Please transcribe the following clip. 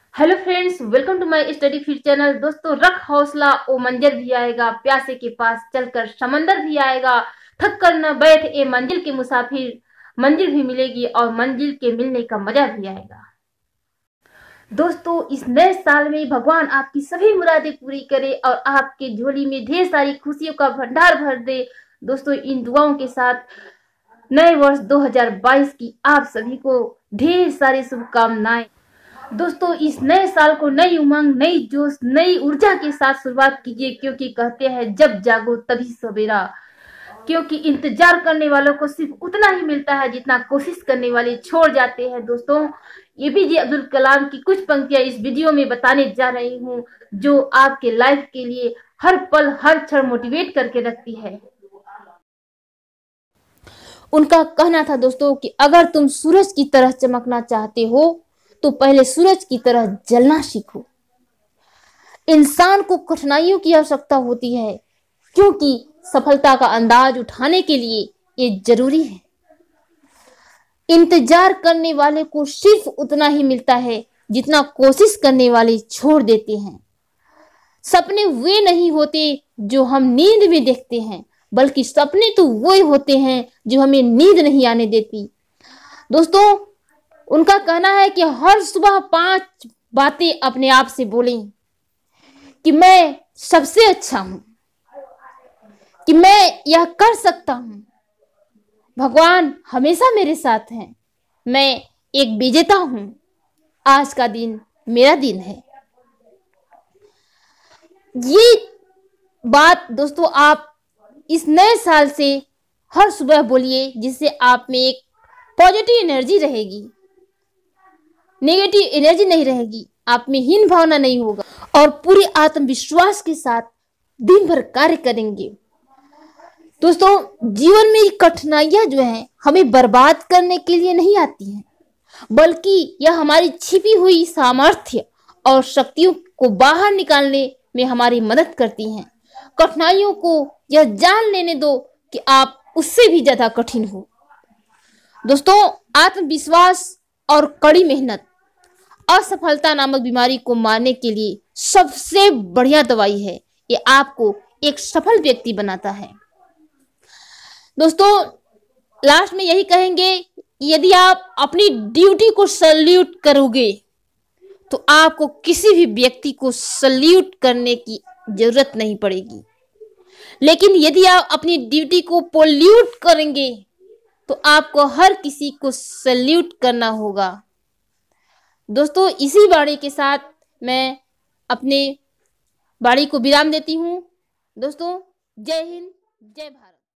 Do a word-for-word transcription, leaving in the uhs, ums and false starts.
Hello friends, welcome to my study feed channel. दोस्तों, रख हौसला, ओ मंजर भी आएगा, प्यासे के पास चलकर समंदर भी आएगा। थक कर न बैठ ए मंजिल के मुसाफिर, मंजिल भी मिलेगी और मंजिल के मिलने का मजा भी आएगा। दोस्तों, इस नए साल में भगवान आपकी सभी मुरादें पूरी करे और आपके झोली में ढेर सारी खुशियों का भंडार भर दे। दोस्तों, इन दुआओं के साथ नए वर्ष दो हज़ार बाईस की आप सभी को ढेर सारी शुभकामनाएं। दोस्तों, इस नए साल को नई उमंग, नई जोश, नई ऊर्जा के साथ शुरुआत कीजिए, क्योंकि कहते हैं जब जागो तभी सवेरा। क्योंकि इंतजार करने वालों को सिर्फ उतना ही मिलता है जितना कोशिश करने वाले छोड़ जाते हैं। दोस्तों, एपीजे अब्दुल कलाम की कुछ पंक्तियां इस वीडियो में बताने जा रही हूँ, जो आपके लाइफ के लिए हर पल हर क्षण मोटिवेट करके रखती है। उनका कहना था दोस्तों कि अगर तुम सूरज की तरह चमकना चाहते हो तो पहले सूरज की तरह जलना सीखो। इंसान को कठिनाइयों की आवश्यकता होती है, क्योंकि सफलता का अंदाज उठाने के लिए ये जरूरी है। इंतजार करने वाले को सिर्फ उतना ही मिलता है जितना कोशिश करने वाले छोड़ देते हैं। सपने वे नहीं होते जो हम नींद में देखते हैं, बल्कि सपने तो वही होते हैं जो हमें नींद नहीं आने देती। दोस्तों, उनका कहना है कि हर सुबह पांच बातें अपने आप से बोलें कि मैं सबसे अच्छा हूं, कि मैं यह कर सकता हूं, भगवान हमेशा मेरे साथ हैं, मैं एक विजेता हूं, आज का दिन मेरा दिन है। ये बात दोस्तों आप इस नए साल से हर सुबह बोलिए, जिससे आप में एक पॉजिटिव एनर्जी रहेगी, नेगेटिव एनर्जी नहीं रहेगी, आप में हीन भावना नहीं होगा और पूरे आत्मविश्वास के साथ दिन भर कार्य करेंगे। दोस्तों, जीवन में कठिनाइयां जो हैं हमें बर्बाद करने के लिए नहीं आती हैं, बल्कि यह हमारी छिपी हुई सामर्थ्य और शक्तियों को बाहर निकालने में हमारी मदद करती हैं। कठिनाइयों को यह जान लेने दो कि आप उससे भी ज्यादा कठिन हो। दोस्तों, आत्मविश्वास और कड़ी मेहनत असफलता नामक बीमारी को मारने के लिए सबसे बढ़िया दवाई है। ये आपको एक सफल व्यक्ति बनाता है। दोस्तों, लास्ट में यही कहेंगे, यदि आप अपनी ड्यूटी को सल्यूट करोगे तो आपको किसी भी व्यक्ति को सल्यूट करने की जरूरत नहीं पड़ेगी, लेकिन यदि आप अपनी ड्यूटी को पोल्यूट करेंगे तो आपको हर किसी को सल्यूट करना होगा। दोस्तों, इसी वाणी के साथ मैं अपने वाणी को विराम देती हूँ। दोस्तों, जय हिंद, जय भारत।